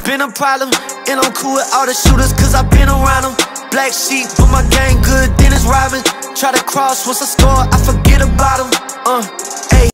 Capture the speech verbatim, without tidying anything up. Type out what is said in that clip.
been a problem, and I'm cool with all the shooters cause I been around them. Black sheep, but my game good, Dennis Robin. Try to cross, once I score, I forget about them. Uh